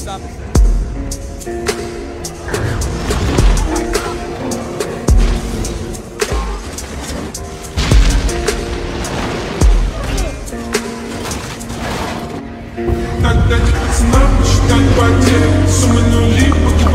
stop it. Когда не пацанам посчитать потери, суммы нули,